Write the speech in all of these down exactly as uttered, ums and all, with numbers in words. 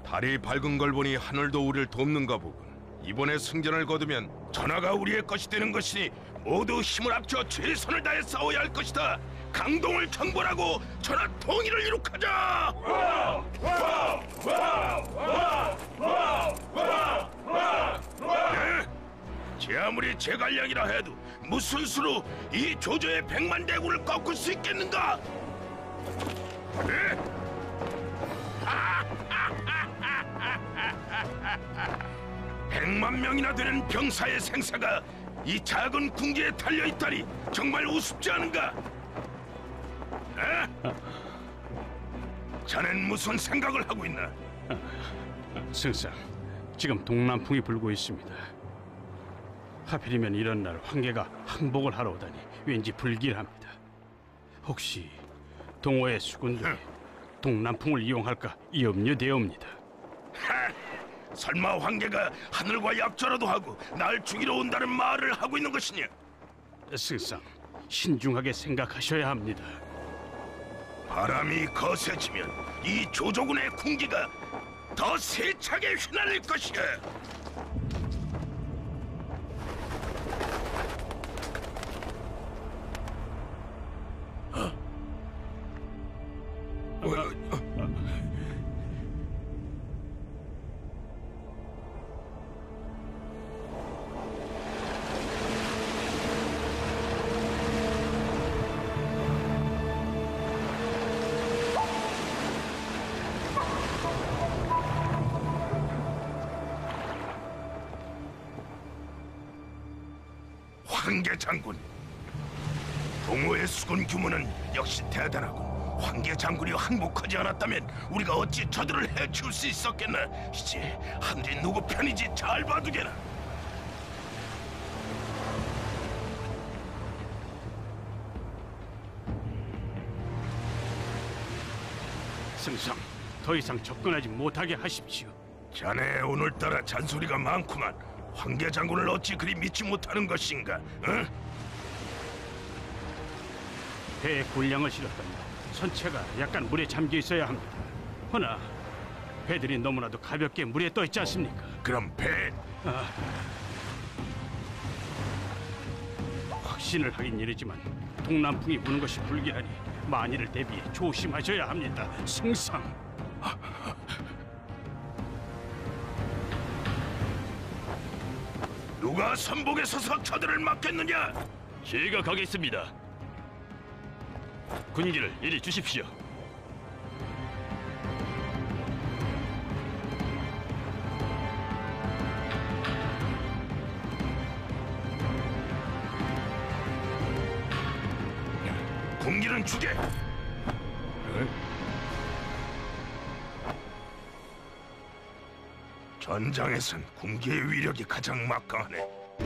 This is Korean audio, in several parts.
달이 밝은 걸 보니 하늘도 우리를 돕는가 보군. 이번에 승전을 거두면 전하가 우리의 것이 되는 것이니 모두 힘을 합쳐 최선을 다해 싸워야 할 것이다. 강동을 경벌하고 전하 통일을 이룩하자. 네? 제 아무리 제갈량이라 해도 무슨 수로 이 조조의 백만 대군을 꺾을 수 있겠는가? 네? 백만 명이나 되는 병사의 생사가 이 작은 궁지에 달려있다니 정말 우습지 않은가? 에? 자넨 무슨 생각을 하고 있나? 승상, 지금 동남풍이 불고 있습니다. 하필이면 이런 날 황제가 항복을 하러 오다니 왠지 불길합니다. 혹시 동호의 수군들이 동남풍을 이용할까 염려되옵니다. 하! 설마 황제가 하늘과 약조라도 하고 날 죽이러 온다는 말을 하고 있는 것이냐? 승상, 신중하게 생각하셔야 합니다. 바람이 거세지면 이 조조군의 군기가 더 세차게 휘날릴 것이야. 황계 장군, 동호의 수군 규모는 역시 대단하고 황계 장군이 항복하지 않았다면 우리가 어찌 저들을 해치울 수 있었겠나. 이제 하늘이 누구 편인지 잘 봐두게나. 승상, 더 이상 접근하지 못하게 하십시오. 자네 오늘따라 잔소리가 많구만. 황계 장군을 어찌 그리 믿지 못하는 것인가? 응? 배에 군량을 실었다면 선체가 약간 물에 잠겨 있어야 합니다. 허나 배들이 너무나도 가볍게 물에 떠 있지 않습니까? 그럼 배... 아, 확신을 하긴 이르지만 동남풍이 부는 것이 불길하니 만일을 대비해 조심하셔야 합니다. 승상. 누가 선복에 서서 저들을 막겠느냐? 제가 가겠습니다. 군기를 이리 주십시오. 군기는 주게. 전장에선 군기의 위력이 가장 막강하네.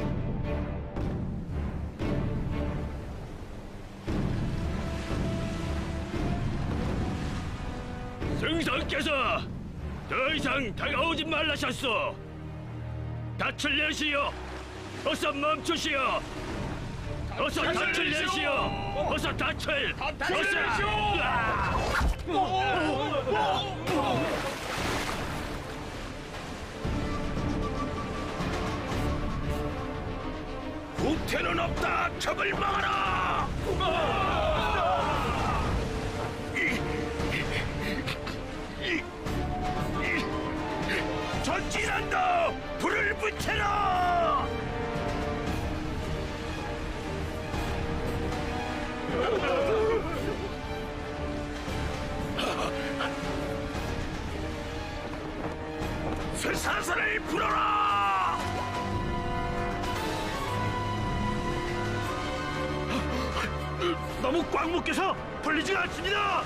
승상께서 더 이상 다가오지 말라셨소. 닻을 내시오. 어서 멈추시오. 어서 닻을 내시오. 어서 닻을. 어서. 후퇴는 없다. 적을 막아라. 전진한다. 불을 붙여라. 쇠사슬을 풀어라. 너무 꽉 묶여서 풀리지가 않습니다.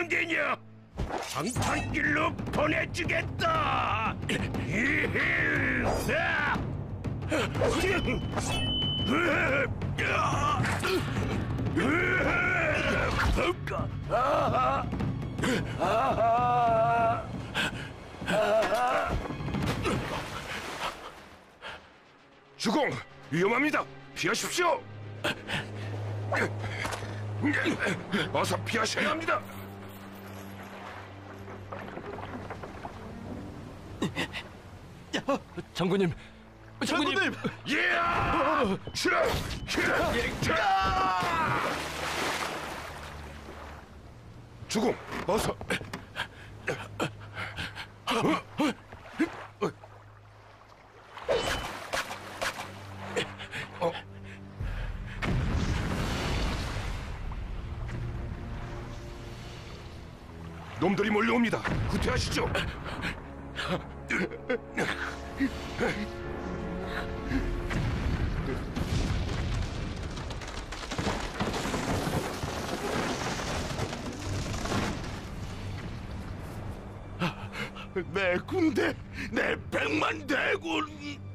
상대냐? 방탄길로 보내주겠다. 주공, 위험합니다. 피하십시오. 어서 피하셔야 합니다. 장군님, 장군님, 예! 슈라! 슈라! 슈라! 주공, 어서. 어. 놈들이 몰려옵니다. 후퇴하시죠. 내 군대, 내 백만 대군.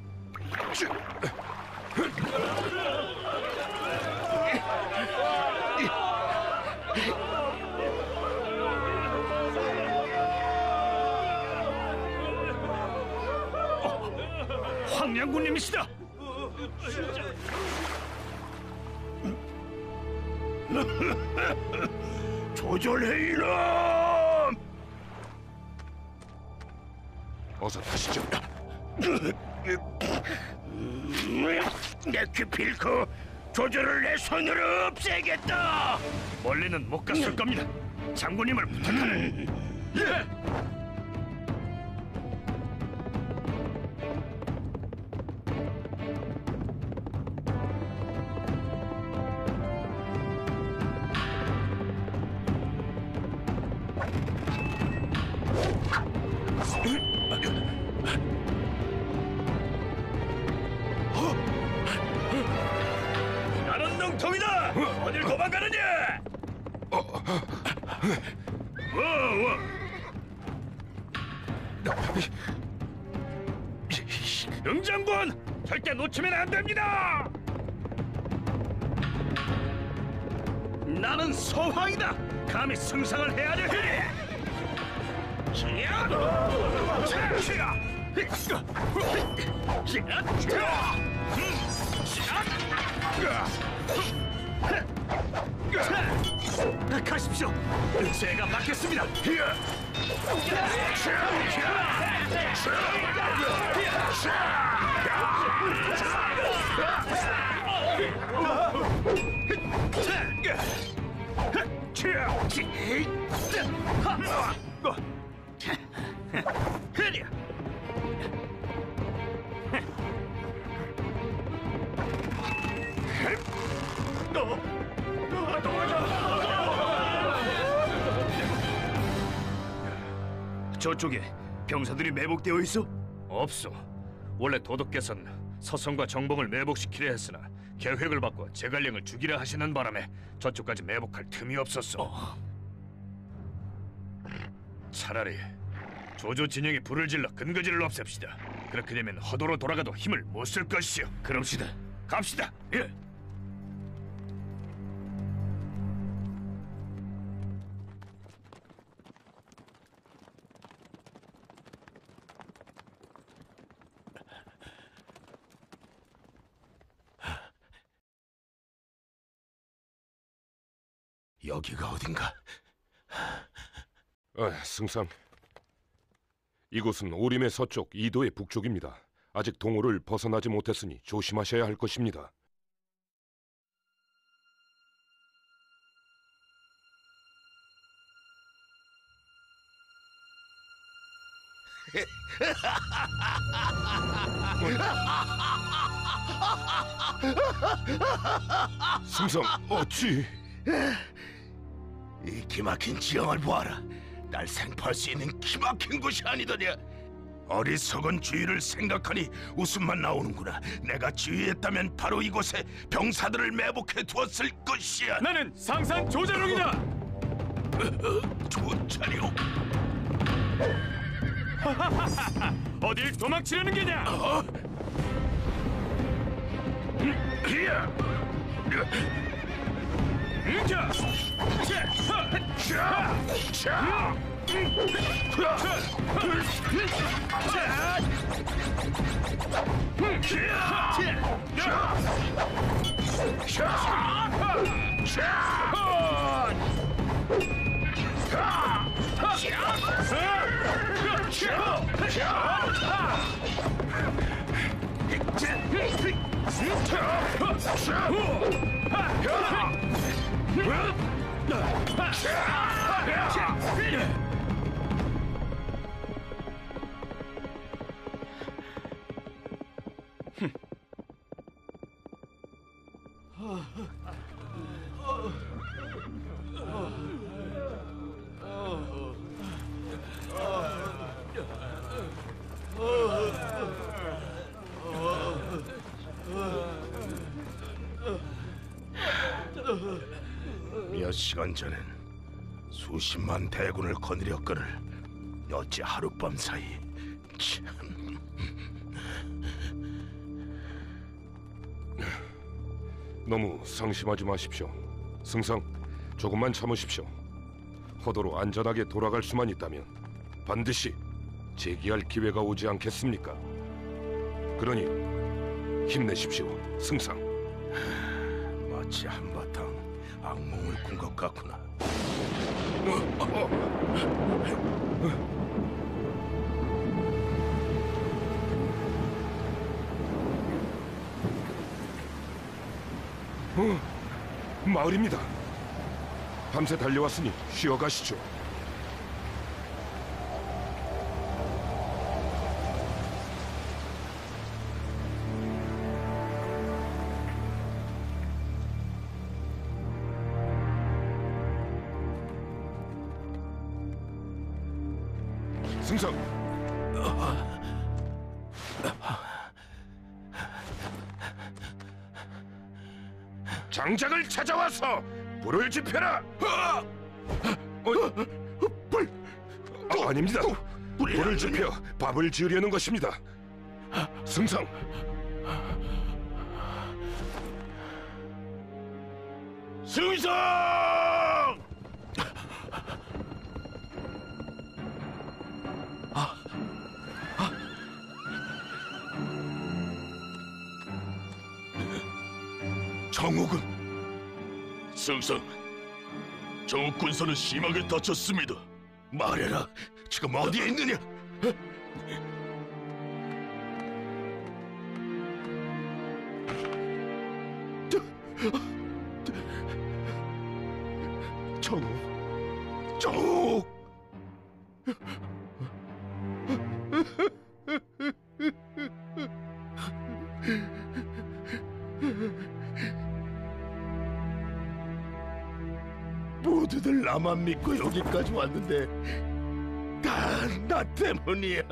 황량군님이시다. 조절해 이놈. 어서 타시죠. 내 기필코 조절을 내 손으로 없애겠다. 멀리는 못 갔을 겁니다. 장군님을 부탁하는. 예. 나는 능통이다. 어딜 도망가느냐? 어, 어. 응장군, 절대 놓치면 안 됩니다. 나는 서황이다. 감히 승상을 헤아려 해. 가십시오. 제가 맡겠습니다. 그래. 저쪽에 병사들이 매복되어 있어? 없어. 원래 도덕께서는 서성과 정봉을 매복시키려 했으나 계획을 바꿔 제갈량을 죽이려 하시는 바람에 저쪽까지 매복할 틈이 없었어. 어. 차라리 조조 진영에 불을 질러 근거지를 없앱시다. 그렇게 되면 허도로 돌아가도 힘을 못 쓸 것이요. 그럽시다. 갑시다. 예. 여기가 어딘가? 아, 승상. 이곳은 오림의 서쪽, 이도의 북쪽입니다. 아직 동호를 벗어나지 못했으니 조심하셔야 할 것입니다. 승상, 어찌? 이 기막힌 지형을 보아라. 날 생포할 수 있는 기막힌 곳이 아니더냐. 어리석은 주의를 생각하니 웃음만 나오는구나. 내가 주의했다면 바로 이곳에 병사들을 매복해 두었을 것이야. 나는 상산 조자룡이다. 조차려. 어딜 도망치려는 게냐? 기야. 자, 몇 시간 전엔 수십만 대군을 거느렸거늘 어찌 하룻밤 사이 참. 너무 상심하지 마십시오. 승상, 조금만 참으십시오. 호도로 안전하게 돌아갈 수만 있다면 반드시 재기할 기회가 오지 않겠습니까? 그러니 힘내십시오, 승상. 마치 한바탕 악몽을 꾼 것 같구나. 어, 마을입니다. 밤새 달려왔으니 쉬어가시죠. 승상! 장작을 찾아와서 불을 지펴라! 어, 불! 아, 아닙니다. 불을 지펴 밥을 지으려는 것입니다. 승상! 승상! 정욱은? 승상, 정욱 군사는 심하게 다쳤습니다. 말해라. 지금 어디에 있느냐? 정욱, 정욱. 모두들 나만 믿고 여기까지 왔는데 다 나 때문이야.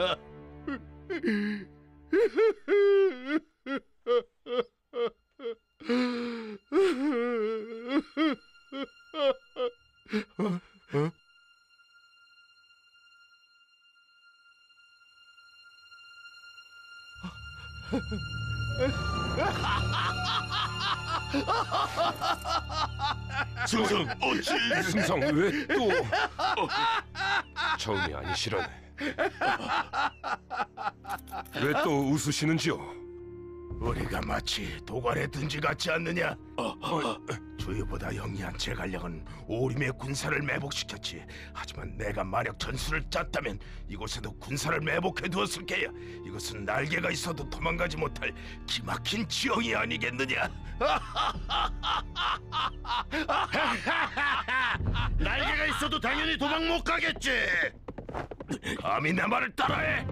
어? 승상, 어찌? 승상, 왜 또? 어, 처음이 아니시라네. 왜 또 웃으시는지요? 우리가 마치 도관에 든지 같지 않느냐? 주유보다 영리한 제갈량은 오림의 군사를 매복시켰지. 하지만 내가 만약 전술을 짰다면 이곳에도 군사를 매복해 두었을 게야. 이것은 날개가 있어도 도망가지 못할 기막힌 지형이 아니겠느냐? 날개가 있어도 당연히 도망 못 가겠지. 감히 내 말을 따라해.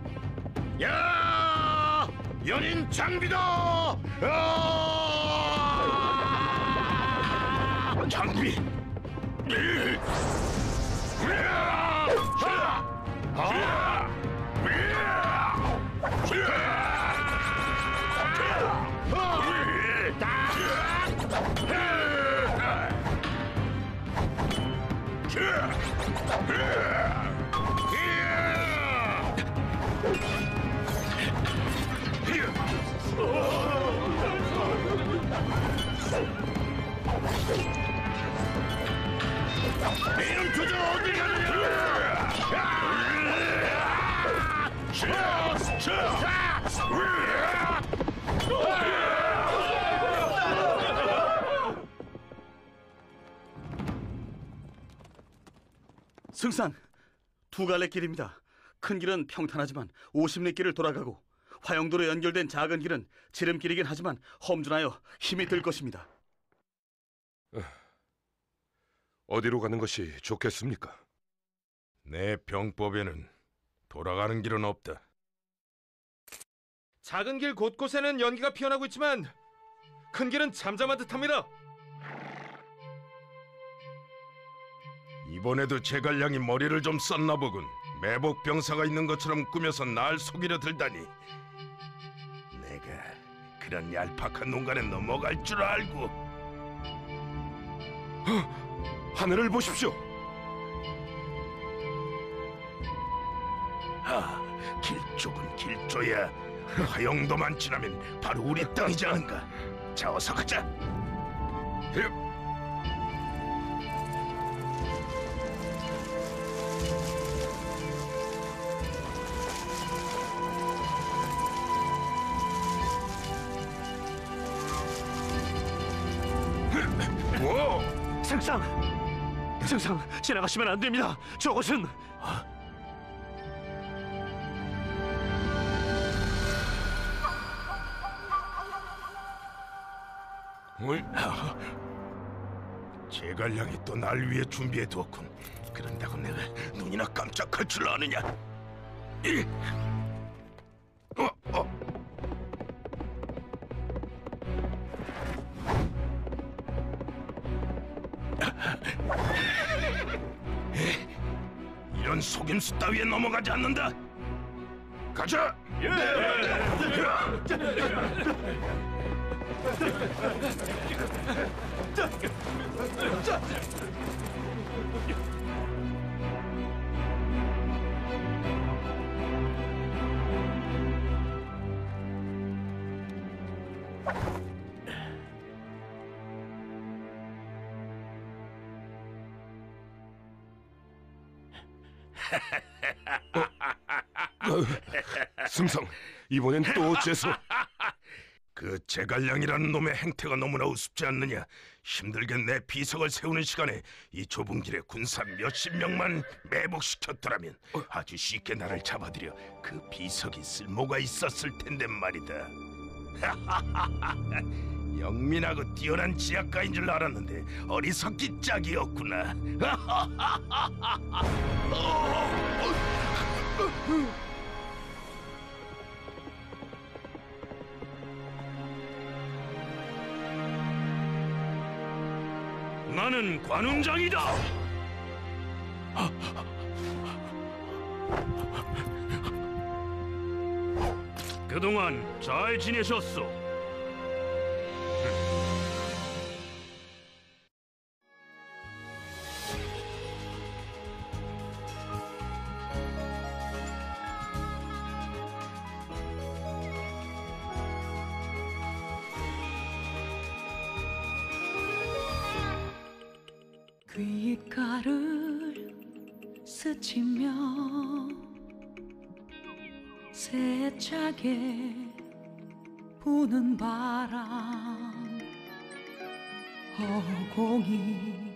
야, 연인 장비다. 야! 장비. 승상, 두 갈래 길입니다. 큰 길은 평탄하지만 오십 리 길을 돌아가고 화영도로 연결된 작은 길은 지름길이긴 하지만 험준하여 힘이 들 것입니다. 어디로 가는 것이 좋겠습니까? 내 병법에는 돌아가는 길은 없다. 작은 길 곳곳에는 연기가 피어나고 있지만 큰 길은 잠잠한 듯합니다. 이번에도 제갈량이 머리를 좀 썼나 보군. 매복 병사가 있는 것처럼 꾸며서 날 속이려 들다니. 내가 그런 얄팍한 농간에 넘어갈 줄 알고. 하늘을 보십시오. 아, 길쪽은 길조야. 화영도만 지나면 바로 우리 땅이지 않은가. 자, 어서 가자. 뭐? 승상! 승상, 지나가시면 안 됩니다. 저것은... 뭘? 제갈량이 또 날 위해 준비해두었군. 그런다고 내가 눈이나 깜짝할 줄 아느냐? 이! 어, 어. 이런 속임수 따위에 넘어가지 않는다. 가자. 예. 승상, 이번엔 또 어째서? 그 제갈량이라는 놈의 행태가 너무나 우습지 않느냐. 힘들게 내 비석을 세우는 시간에 이 좁은 길에 군사 몇십 명만 매복시켰더라면 아주 쉽게 나를 잡아들여 그 비석이 쓸모가 있었을 텐데 말이다. 영민하고 뛰어난 지략가인 줄 알았는데 어리석기 짝이었구나. 나는 관운장이다. 그동안 잘 지내셨소? 귓가를 스치며 세차게 부는 바람 허공이